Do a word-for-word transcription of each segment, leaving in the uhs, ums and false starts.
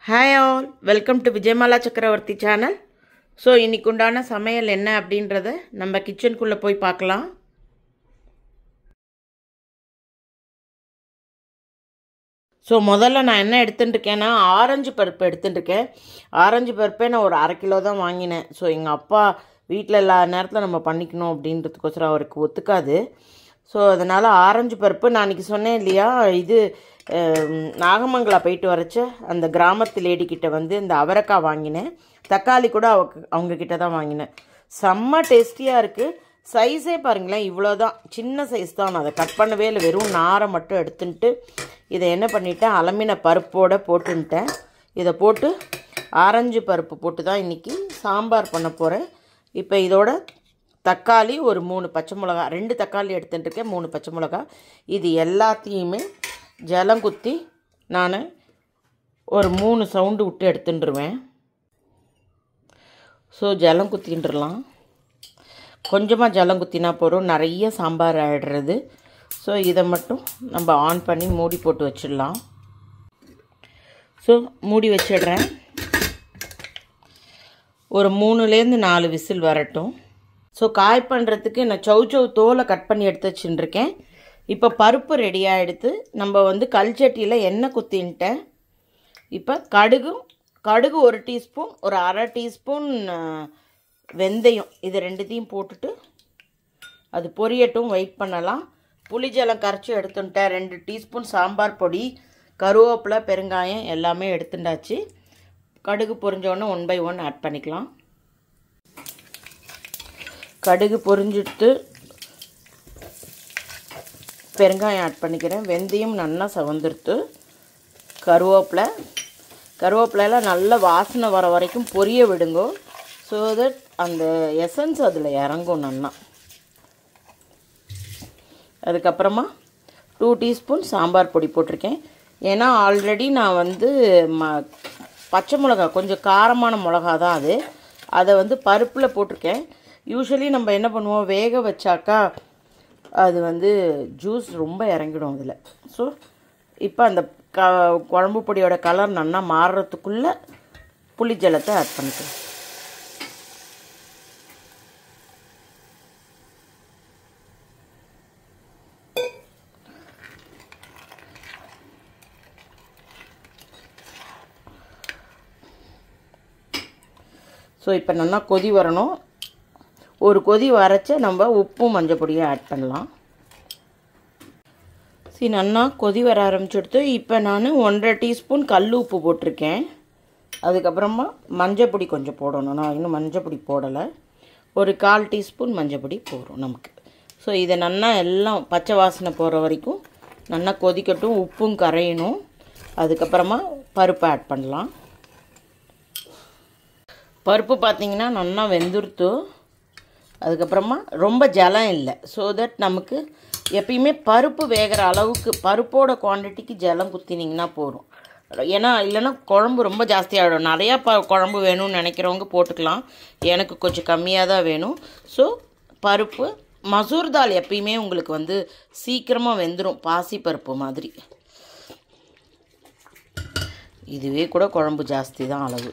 Hi all, welcome to Vijayamala Chakravarthi channel. So இன்னைக்கு உண்டான சமையல் என்ன அப்படின்றத நம்ம கிச்சனுக்குள்ள போய் பார்க்கலாம். ஸோ முதல்ல நான் என்ன எடுத்துட்டு இருக்கேன்னா ஆரஞ்சு பருப்பு எடுத்துட்டு இருக்கேன். ஆரஞ்சு பருப்பே நான் ஒரு அரை கிலோ தான் வாங்கினேன். ஸோ எங்கள் அப்பா வீட்டில் எல்லா நேரத்தில் நம்ம பண்ணிக்கணும் அப்படின்றதுக்கோசரம் அவருக்கு ஒத்துக்காது. ஸோ அதனால் ஆரஞ்சு பருப்பு நான் அன்றைக்கி சொன்னேன் இல்லையா, இது நாகமங்கலா போயிட்டு வரைச்ச அந்த கிராமத்து லேடிக்கிட்ட வந்து இந்த அவரைக்காய் வாங்கினேன். தக்காளி கூட அவ அவங்கக்கிட்ட தான் வாங்கினேன். செம்ம டேஸ்டியாக இருக்குது. சைஸே பாருங்களேன், இவ்வளோ தான், சின்ன சைஸ் தான். நான் அதை கட் பண்ணவே இல்லை, வெறும் நாரை மட்டும் எடுத்துன்ட்டு இதை என்ன பண்ணிட்டேன், அலமின பருப்போடு போட்டுன்ட்டேன். இதை போட்டு ஆரஞ்சு பருப்பு போட்டு தான் இன்றைக்கி சாம்பார் பண்ண போகிறேன். இப்போ இதோட தக்காளி ஒரு மூணு பச்சை மிளகா, ரெண்டு தக்காளி எடுத்துட்டுருக்கேன், மூணு பச்சை மிளகா, இது எல்லாத்தையுமே ஜலம் குத்தி நான் ஒரு மூணு சவுண்டு விட்டு எடுத்துட்டுருவேன். ஸோ ஜலம் குத்தின்றலாம், கொஞ்சமாக ஜலம் குத்தினா போகிறோம், நிறைய சாம்பார் ஆகிடுறது. ஸோ இதை மட்டும் நம்ம ஆன் பண்ணி மூடி போட்டு வச்சிடலாம். ஸோ மூடி வச்சிடுறேன். ஒரு மூணுலேருந்து நாலு விசில் வரட்டும். ஸோ காய் பண்ணுறதுக்கு நான் சௌச்சௌ தோலை கட் பண்ணி எடுத்து வச்சுட்டுருக்கேன். இப்போ பருப்பு ரெடியாக எடுத்து நம்ம வந்து கல்சட்டியில் எண்ணெய் குத்தின்ட்டேன். இப்போ கடுகு கடுகு ஒரு டீஸ்பூன், ஒரு அரை டீஸ்பூன் வெந்தயம், இது ரெண்டுத்தையும் போட்டுட்டு அது பொரியட்டும், வெயிட் பண்ணலாம். புளிஜலம் கரைச்சி எடுத்துட்டேன். ரெண்டு டீஸ்பூன் சாம்பார் பொடி, கருவேப்பிலை, பெருங்காயம் எல்லாமே எடுத்துட்டாச்சு. கடுகு பொரிஞ்சோடனே ஒன் பை ஒன் ஆட் பண்ணிக்கலாம். கடுகு பொரிஞ்சிட்டு பெருங்காயம் ஆட் பண்ணிக்கிறேன். வெந்தயம் நல்லா சவந்துடுத்து. கருவேப்பிலை கருவேப்பிலையில் நல்ல வாசனை வர வரைக்கும் பொரிய விடுங்கோ. ஸோ தட் அந்த எசன்ஸ் அதில் இறங்கும் நல்லா. அதுக்கப்புறமா டூ டீஸ்பூன் சாம்பார் பொடி போட்டிருக்கேன். ஏன்னா ஆல்ரெடி நான் வந்து ம பச்சை மிளகா, கொஞ்சம் காரமான மிளகா தான் அது, அதை வந்து பருப்பில் போட்டிருக்கேன். யூஸ்வலி நம்ம என்ன பண்ணுவோம், வேக வச்சாக்கா அது வந்து ஜூஸ் ரொம்ப இறங்கிடும் அதில். ஸோ இப்போ அந்த க குழம்பு பொடியோட கலர் நல்லா மாறுறதுக்குள்ளே புளி ஜலத்தை ஆட் பண்ணிக்கிறேன். ஸோ இப்போ நல்லா கொதி வரணும். ஒரு கொதி வரைச்ச நம்ம உப்பும் மஞ்சள் பொடியும் ஆட் பண்ணலாம். சரி, நல்லா கொதி வர ஆரம்பிச்சுடுத்து. இப்போ நான் ஒன்றரை டீஸ்பூன் கல் உப்பு போட்டிருக்கேன். அதுக்கப்புறமா மஞ்சள் பொடி கொஞ்சம் போடணும். நான் இன்னும் மஞ்சள் பொடி போடலை. ஒரு கால் டீஸ்பூன் மஞ்சள் பொடி போடும் நமக்கு. ஸோ இதை நல்லா எல்லாம் பச்சை வாசனை போகிற வரைக்கும் நல்லா கொதிக்கட்டும், உப்பும் கரையணும். அதுக்கப்புறமா பருப்பு ஆட் பண்ணலாம். பருப்பு பார்த்திங்கன்னா நல்லா வெந்துருத்து. அதுக்கப்புறமா ரொம்ப ஜலம் இல்லை. ஸோ தட் நமக்கு எப்பயுமே பருப்பு வேகிற அளவுக்கு பருப்போட குவான்டிட்டிக்கு ஜலம் குத்தினிங்கன்னா போதும். ஏன்னா இல்லைன்னா குழம்பு ரொம்ப ஜாஸ்தியாகிடும். நிறையா ப குழம்பு வேணும்னு நினைக்கிறவங்க போட்டுக்கலாம். எனக்கு கொஞ்சம் கம்மியாக தான் வேணும். ஸோ பருப்பு, மசூர் தால் எப்பயுமே உங்களுக்கு வந்து சீக்கிரமாக வெந்துடும், பாசி பருப்பு மாதிரி. இதுவே கூட குழம்பு ஜாஸ்தி தான் அளவு.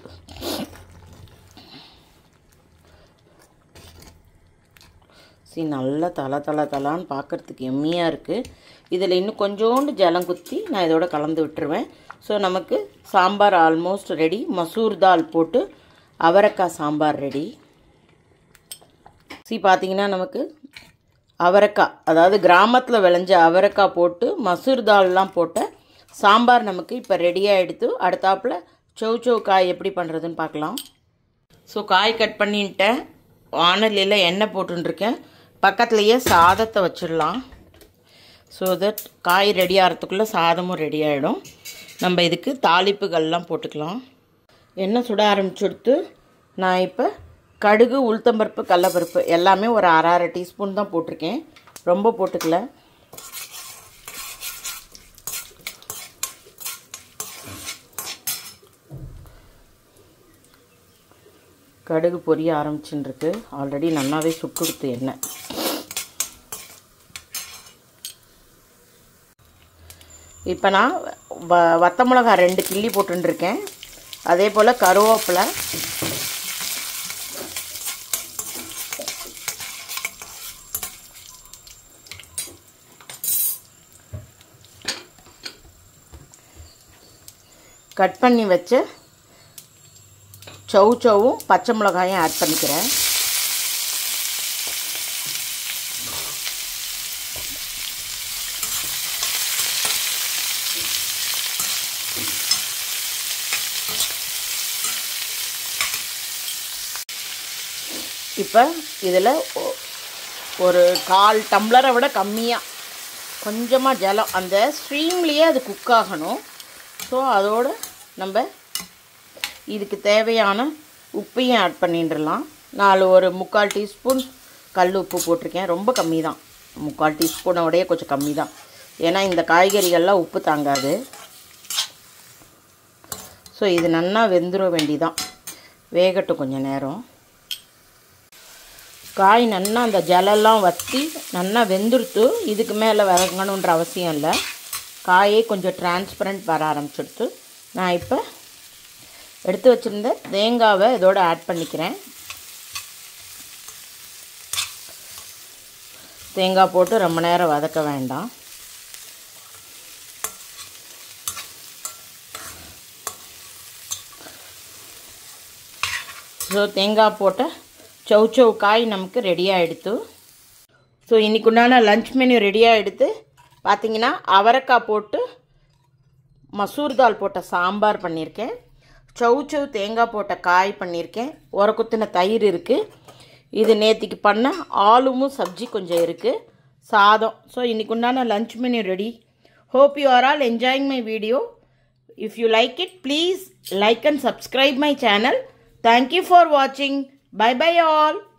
சரி, நல்லா தலை தலை தலான்னு பார்க்குறதுக்கு எம்மியாக இருக்குது. இதில் இன்னும் கொஞ்சோண்டு ஜலம் குத்தி நான் இதோட கலந்து விட்டுருவேன். ஸோ நமக்கு சாம்பார் ஆல்மோஸ்ட் ரெடி. மசூர் தால் போட்டு அவரைக்காய் சாம்பார் ரெடி. சரி, பார்த்திங்கன்னா நமக்கு அவரைக்காய், அதாவது கிராமத்தில் விளைஞ்ச அவரைக்காய் போட்டு மசூர் தால்லாம் போட்ட சாம்பார் நமக்கு இப்போ ரெடியாக எடுத்து அடுத்தாப்பில் சௌச்சௌ காய் எப்படி பண்ணுறதுன்னு பார்க்கலாம். ஸோ காய் கட் பண்ணிட்டேன். வானலியில் எண்ணெய் போட்டுருக்கேன். பக்கத்துலேயே சாதத்தை வச்சிடலாம். ஸோ தட் காய் ரெடி ஆகிறதுக்குள்ளே சாதமும் ரெடி ஆகிடும். நம்ம இதுக்கு தாளிப்புகள்லாம் போட்டுக்கலாம். எண்ணெய் சுட ஆரம்பிச்சுடுத்து. நான் இப்போ கடுகு, உளுத்தம்பருப்பு, கடலப்பருப்பு எல்லாமே ஒரு அரை அரை டீஸ்பூன் தான் போட்டிருக்கேன், ரொம்ப போட்டுக்கல. கடுகு பொரிய ஆரம்பிச்சுருக்கு. ஆல்ரெடி நல்லாவே சுட்டுடுத்து எண்ணெய். இப்போ நான் வ வத்த மிளகா ரெண்டு கிள்ளி போட்டுருக்கேன். அதே போல் கருவேப்பிலை, கட் பண்ணி வச்சு சவு சவும் பச்சை மிளகாயும் ஆட் பண்ணிக்கிறேன். இப்போ இதில் ஒரு கால் டம்ளரை விட கம்மியாக கொஞ்சமாக ஜலம், அந்த ஸ்ட்ரீம்லேயே அது குக் ஆகணும். ஸோ அதோடு நம்ம இதுக்கு தேவையான உப்பையும் ஆட் பண்ணிட்டுலாம். நாலு ஒரு முக்கால் டீஸ்பூன் கல் உப்பு போட்டிருக்கேன். ரொம்ப கம்மி தான், முக்கால் டீஸ்பூனோடைய கொஞ்சம் கம்மி தான். ஏன்னா இந்த காய்கறிகள்லாம் உப்பு தாங்காது. ஸோ இது நல்லா வெந்துட வேண்டிதான், வேகட்டும் கொஞ்சம் நேரம். காய் நல்லா அந்த ஜலெல்லாம் வற்றி நல்லா வெந்துடுத்து. இதுக்கு மேலே வதங்கணுன்ற அவசியம் இல்லை. காயே கொஞ்சம் டிரான்ஸ்பரண்ட் வர ஆரம்பிச்சுடுத்து. நான் இப்போ எடுத்து வச்சுருந்த தேங்காவை இதோடு ஆட் பண்ணிக்கிறேன். தேங்காய் போட்டு ரொம்ப நேரம் வதக்க வேண்டாம். ஸோ தேங்காய் போட்ட சவு சவு காய் நமக்கு ரெடியாக எடுத்து. ஸோ இன்றைக்கு உண்டான லன்ச் மெனு ரெடியாக எடுத்து பார்த்திங்கன்னா அவரைக்காய் போட்டு மசூர் தால் போட்ட சாம்பார் பண்ணியிருக்கேன். சவு சவு தேங்காய் போட்ட காய் பண்ணியிருக்கேன். ஒரு குத்தின தயிர் இருக்குது. இது நேற்றுக்கு பண்ண ஆலுமும் சப்ஜி கொஞ்சம் இருக்குது, சாதம். ஸோ இன்றைக்கு உண்டான lunch menu ready. Hope you are all enjoying my video. If you like it, please like and subscribe my channel. Thank you for watching. Bye bye all.